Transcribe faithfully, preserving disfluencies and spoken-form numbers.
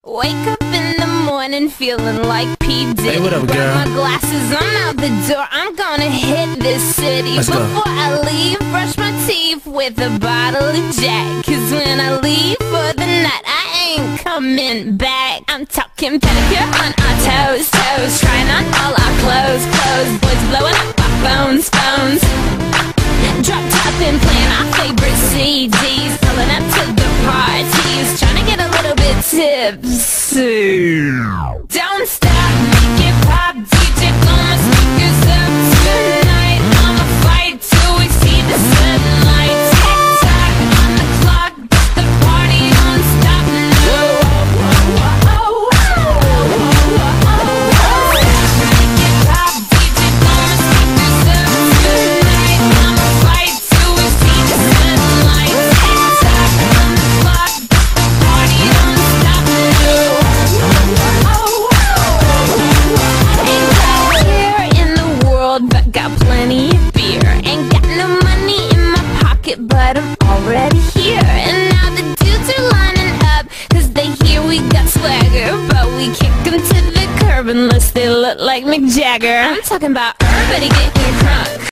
Wake up in the morning feeling like P. Diddy. Hey, what up, girl? Grab my glasses, I'm out the door. I'm gonna hit this city. Let's go. Before I leave, brush my teeth with a bottle of Jack. Cause when I leave for the night, I ain't coming back. I'm talking pedicure on our toes, toes. Trying on all our clothes, clothes. Boys blowing up our phones, phones. Drop top and playing our favorite C Ds. Pulling up to the parties, trying to get a little bit tipsy. Don't stop, make it pop, D J blow my speakers up tonight. I'ma fight till we see the sunlight. Tick tock on the clock, but the party don't stop. No. Make it pop, D J blow my speakers up tonight. I'ma fight till we see the sunlight. Tick tock on the clock, but the party don't stop. No. Ain't got care in the world, but got plenty of beer. Ain't got no money in my pocket, but I'm already here. And now the dudes are lining up, cause they hear we got swagger. But we kick them to the curb unless they look like Mick Jagger. I'm talking about everybody getting crunk.